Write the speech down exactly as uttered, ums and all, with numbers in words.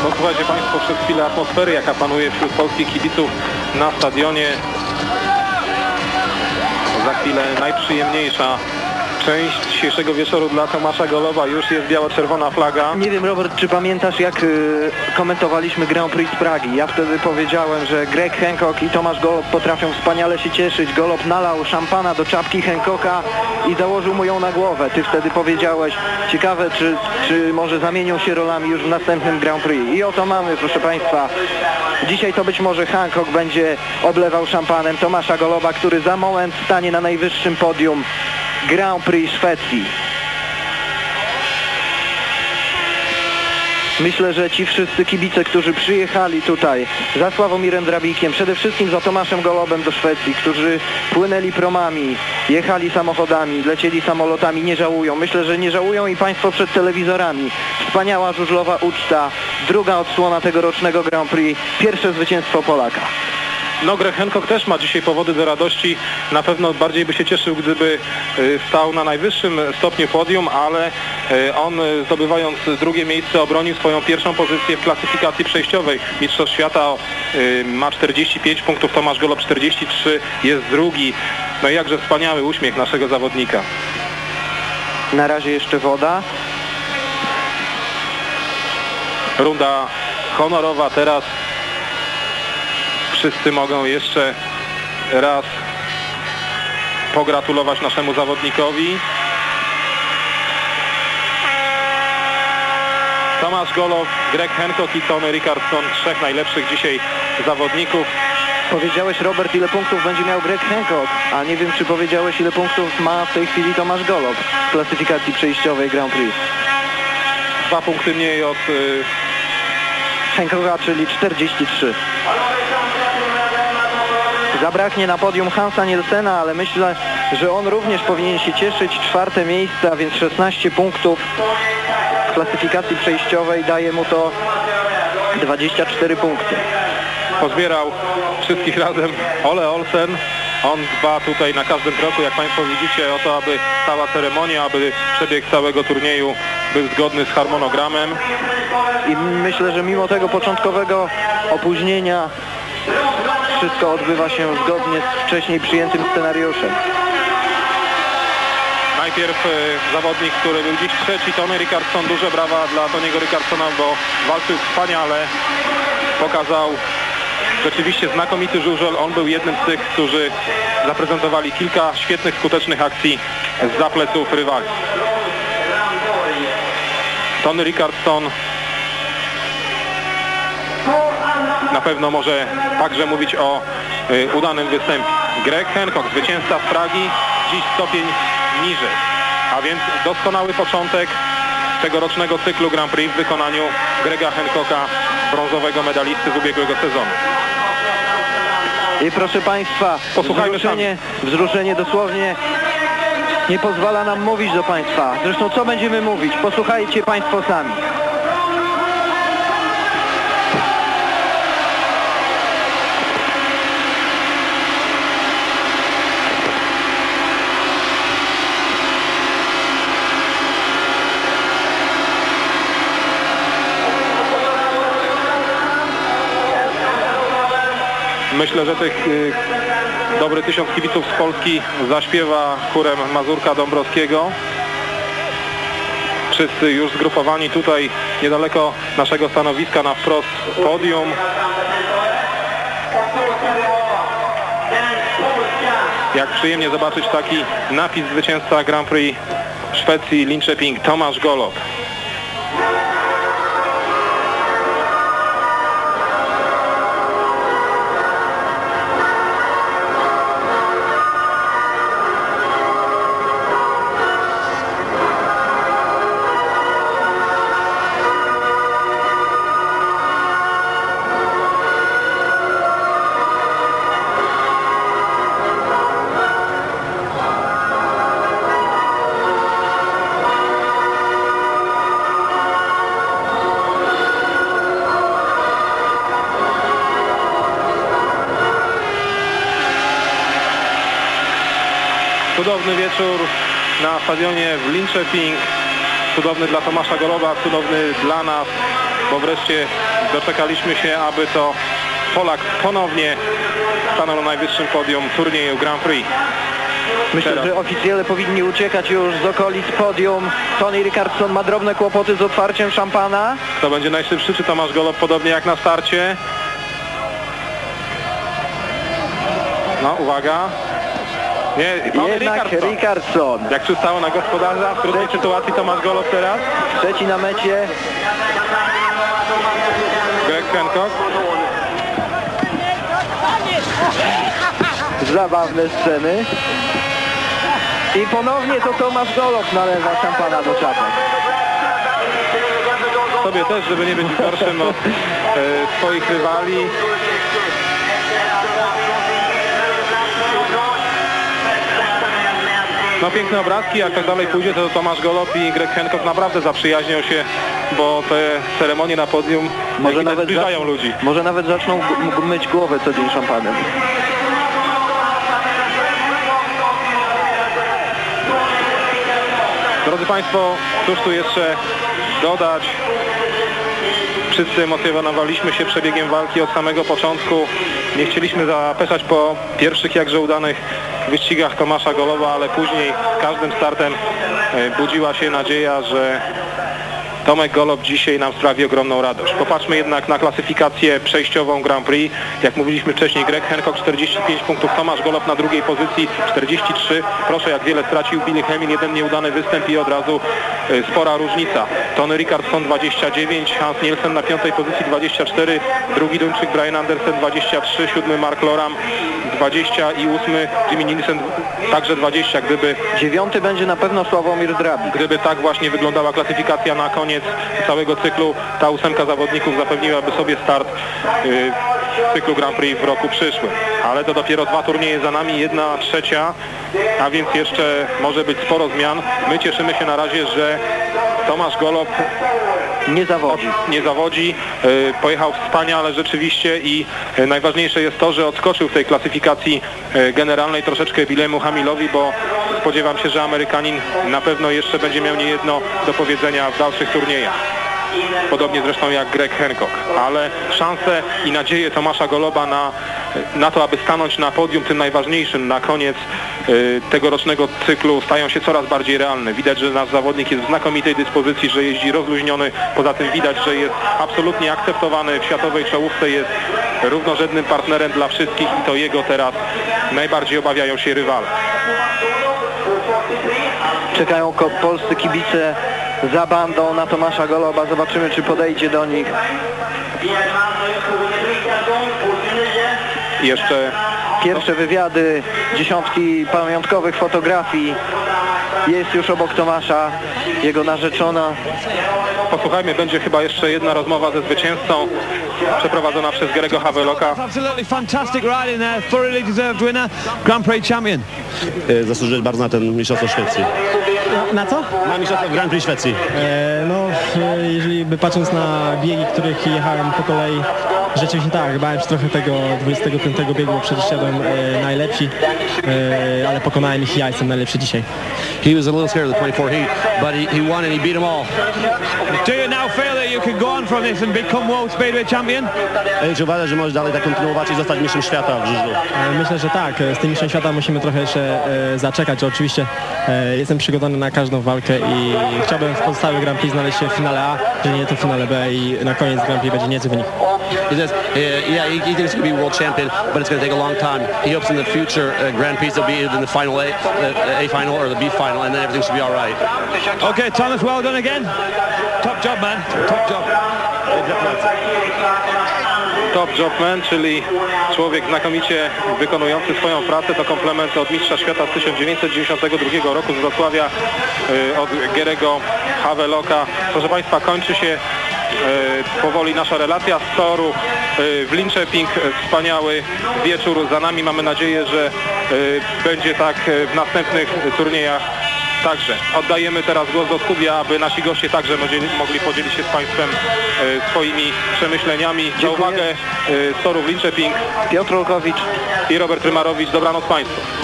Posłuchajcie Państwo przez chwilę atmosfery, jaka panuje wśród polskich kibiców na stadionie. Za chwilę najprzyjemniejsza część dzisiejszego wieczoru dla Tomasza Goloba. Już jest biało-czerwona flaga. Nie wiem, Robert, czy pamiętasz, jak y, komentowaliśmy Grand Prix z Pragi. Ja wtedy powiedziałem, że Greg Hancock i Tomasz Golob potrafią wspaniale się cieszyć. Golob nalał szampana do czapki Hancocka i założył mu ją na głowę. Ty wtedy powiedziałeś, ciekawe, czy, czy może zamienią się rolami już w następnym Grand Prix. I oto mamy, proszę Państwa, dzisiaj to być może Hancock będzie oblewał szampanem Tomasza Goloba, który za moment stanie na najwyższym podium Grand Prix Szwecji. Myślę, że ci wszyscy kibice, którzy przyjechali tutaj za Sławomirem Drabikiem, przede wszystkim za Tomaszem Golobem do Szwecji, którzy płynęli promami, jechali samochodami, lecieli samolotami, nie żałują. Myślę, że nie żałują i Państwo przed telewizorami. Wspaniała żużlowa uczta, druga odsłona tegorocznego Grand Prix, pierwsze zwycięstwo Polaka. No, Greg Hancock też ma dzisiaj powody do radości. Na pewno bardziej by się cieszył, gdyby stał na najwyższym stopniu podium, ale on, zdobywając drugie miejsce, obronił swoją pierwszą pozycję w klasyfikacji przejściowej Mistrzostw Świata. Ma czterdzieści pięć punktów, Tomasz Golob czterdzieści trzy, jest drugi. No i jakże wspaniały uśmiech naszego zawodnika. Na razie jeszcze woda. Runda honorowa teraz. Wszyscy mogą jeszcze raz pogratulować naszemu zawodnikowi. Tomasz Golob, Greg Hancock i Tony Rickardsson, trzech najlepszych dzisiaj zawodników. Powiedziałeś, Robert, ile punktów będzie miał Greg Hancock, a nie wiem, czy powiedziałeś, ile punktów ma w tej chwili Tomasz Golob w klasyfikacji przejściowej Grand Prix. Dwa punkty mniej od y... Hancocka, czyli czterdzieści trzy. Zabraknie na podium Hansa Nielsena, ale myślę, że on również powinien się cieszyć. Czwarte miejsce, a więc szesnaście punktów w klasyfikacji przejściowej, daje mu to dwadzieścia cztery punkty. Pozbierał wszystkich razem Ole Olsen. On dba tutaj na każdym kroku, jak Państwo widzicie, o to, aby cała ceremonia, aby przebieg całego turnieju był zgodny z harmonogramem. I myślę, że mimo tego początkowego opóźnienia wszystko odbywa się zgodnie z wcześniej przyjętym scenariuszem. Najpierw y, zawodnik, który był dziś trzeci, Tony Rickardsson. Duże brawa dla Tony'ego Rickardssona, bo walczył wspaniale. Pokazał rzeczywiście znakomity żużel. On był jednym z tych, którzy zaprezentowali kilka świetnych, skutecznych akcji zza pleców rywali. Tony Rickardsson na pewno może także mówić o y, udanym występie. Greg Hancock, zwycięzca z Pragi, dziś stopień niżej. A więc doskonały początek tegorocznego cyklu Grand Prix w wykonaniu Grega Hancocka, brązowego medalisty z ubiegłego sezonu. I proszę Państwa, posłuchajmy wzruszenie, wzruszenie dosłownie nie pozwala nam mówić do Państwa. Zresztą co będziemy mówić? Posłuchajcie Państwo sami. Myślę, że tych y, dobry tysiąc kibiców z Polski zaśpiewa chórem Mazurka Dąbrowskiego. Wszyscy już zgrupowani tutaj niedaleko naszego stanowiska na wprost podium. Jak przyjemnie zobaczyć taki napis zwycięzca Grand Prix Szwecji Linköping, Tomasz Golob. Cudowny wieczór na stadionie w Linköping. Cudowny dla Tomasza Goloba, cudowny dla nas, bo wreszcie doczekaliśmy się, aby to Polak ponownie stanął na najwyższym podium turnieju Grand Prix. Myślę, Teraz. że oficjele powinni uciekać już z okolic podium. Tony Rickardsson ma drobne kłopoty z otwarciem szampana. Kto będzie najszybszy? Czy Tomasz Golob podobnie jak na starcie? No, uwaga. Nie, Tony Jednak Rickardsson. Rickardsson. Jak przystało na gospodarza, w trudnej sytuacji Tomasz Golob teraz. Trzeci na mecie. Greg Hancock. Zabawne sceny. I ponownie to Tomasz Golob nalewa szampana do czapek. Sobie też, żeby nie być gorszym od e, swoich rywali. No piękne obrazki, jak tak dalej pójdzie, to Tomasz Golob i Greg Hancock naprawdę zaprzyjaźnią się, bo te ceremonie na podium Może nawet zbliżają za- ludzi. Może nawet zaczną g- myć głowę co dzień szampanem. Drodzy Państwo, cóż tu jeszcze dodać? Wszyscy emocjonowaliśmy się przebiegiem walki od samego początku. Nie chcieliśmy zapeszać po pierwszych jakże udanych wyścigach Tomasza Goloba, ale później z każdym startem e, budziła się nadzieja, że Tomek Golob dzisiaj nam sprawi ogromną radość. Popatrzmy jednak na klasyfikację przejściową Grand Prix. Jak mówiliśmy wcześniej, Greg Hancock czterdzieści pięć punktów, Tomasz Golob na drugiej pozycji czterdzieści trzy. Proszę, jak wiele stracił Billy Hamilton, jeden nieudany występ i od razu y, spora różnica. Tony Rickardsson dwadzieścia dziewięć, Hans Nielsen na piątej pozycji dwadzieścia cztery, drugi Duńczyk Brian Andersen dwadzieścia trzy, siódmy Mark Loram dwadzieścia i ósmy Jimmy Nielsen także dwadzieścia. Gdyby, Dziewiąty będzie na pewno Sławomir Drabik. gdyby tak właśnie wyglądała klasyfikacja na koniec całego cyklu, ta ósemka zawodników zapewniłaby sobie start yy, w cyklu Grand Prix w roku przyszłym. Ale to dopiero dwa turnieje za nami, jedna trzecia, a więc jeszcze może być sporo zmian. My cieszymy się na razie, że Tomasz Golob Nie zawodzi. nie zawodzi, yy, pojechał wspaniale rzeczywiście i yy, najważniejsze jest to, że odskoczył w tej klasyfikacji yy, generalnej troszeczkę Billemu Hamilowi, bo spodziewam się, że Amerykanin na pewno jeszcze będzie miał niejedno do powiedzenia w dalszych turniejach. Podobnie zresztą jak Greg Hancock, ale szanse i nadzieje Tomasza Goloba na, na to, aby stanąć na podium tym najważniejszym na koniec y, tegorocznego cyklu stają się coraz bardziej realne. Widać, że nasz zawodnik jest w znakomitej dyspozycji, że jeździ rozluźniony, poza tym widać, że jest absolutnie akceptowany w światowej czołówce, jest równorzędnym partnerem dla wszystkich i to jego teraz najbardziej obawiają się rywale. Czekają ko- polscy kibice za bandą na Tomasza Goloba. Zobaczymy, czy podejdzie do nich. I jeszcze Pierwsze wywiady, dziesiątki pamiątkowych fotografii. Jest już obok Tomasza jego narzeczona. posłuchajmy, będzie chyba jeszcze jedna rozmowa ze zwycięzcą przeprowadzona przez Garego Havelocka. Absolutely fantastic riding there, thoroughly deserved winner, Grand Prix champion. Zasłużyć bardzo na ten mistrzostwo Szwecji. Na co? Na mistrzostwo Grand Prix Szwecji. E, no, e, jeżeli by patrząc na biegi, których jechałem po kolei, rzeczywiście tak, bałem się trochę tego dwudziestego piątego biegu, bo przecież szedłem e, najlepsi, e, ale pokonałem ich i ja jestem najlepszy dzisiaj. He was a little scared of the twenty-four heat, but he, he won and he beat them all. Do you now feel that you can go on from this and become World Speedway champion? Czy uważasz, że możesz dalej tak kontynuować i zostać mistrzem świata w żużlu? E, myślę, że tak, z tym mistrzem świata musimy trochę jeszcze e, zaczekać, że oczywiście e, jestem przygotowany na każdą walkę i chciałbym w pozostałych Grand Prix znaleźć się w finale A, jeżeli nie to w finale B i na koniec Grand Prix będzie niezły wynik. He says, uh, yeah, he, he thinks he can be world champion, but it's going to take a long time. He hopes in the future uh, Grand Prix will be either in the final A, the A final or the B final, and then everything should be all right. Okay, Thomas, well done again. Top job, man. Top job. Top job man, czyli człowiek znakomicie wykonujący swoją pracę. To komplement od mistrza świata z tysiąc dziewięćset dziewięćdziesiątego drugiego roku z Wrocławia, y, od Garego Havelocka. Proszę Państwa, kończy się y, powoli nasza relacja z toru y, w Linköping. Wspaniały wieczór za nami. Mamy nadzieję, że y, będzie tak w następnych turniejach. Także oddajemy teraz głos do studia, aby nasi goście także mogli podzielić się z Państwem e, swoimi przemyśleniami. Za Dziękuję. uwagę e, z toru w Linköping Piotr Olkowicz. i Robert Rymarowicz. Dobranoc Państwu.